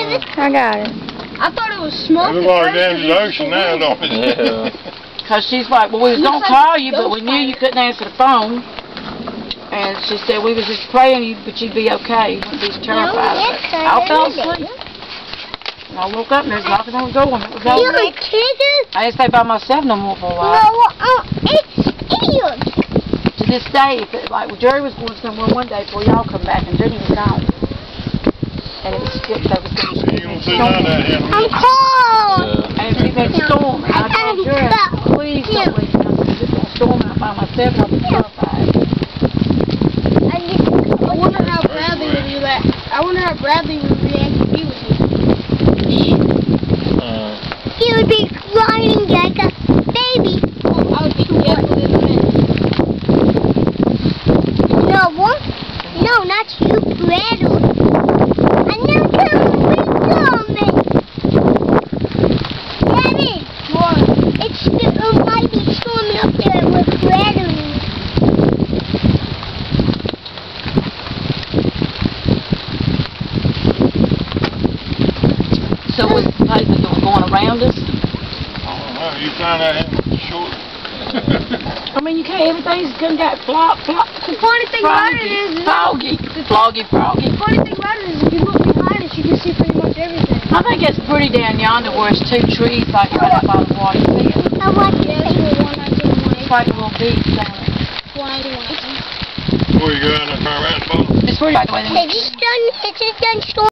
I got it. I thought it was smoke. It looks like down to the ocean now, don't it? Yeah. Because she's like, well, we was going to call you, but we knew you couldn't answer the phone. And she said, we was just praying, but you'd be okay. You wouldn't be terrified of it. I fell asleep. And I woke up and there's nothing on the door and it was over. I didn't stay by myself no more for a while. It's ears. To this day, if it, like, well, Jerry was going somewhere one day before y'all come back and Jenny was gone. And it was still, there was going to be storm. I'm cold. And it was a storm. And I told Jerry, please don't wake me up. It's just going to storm out by myself and I'll be terrified. I wonder how Bradley would react. I wonder how Bradley would react if he was here. He would be crying like a baby. I would be dead within a minute. No, what? No, not you, Gretel. I know coming. Daddy, What? it might be storming up there with Gretel. So what's the paper going around us? I don't know, you find out how short. I mean, you can't, everything's gonna get flop. The funny thing about it is, froggy. the funny thing about it is, if you look behind us, you can see pretty much everything. I think it's pretty down yonder where it's two trees like right up by the water. I want to It's like a little beach down there. Before you go out and turn around and follow. It's pretty like the way they It's just done storming.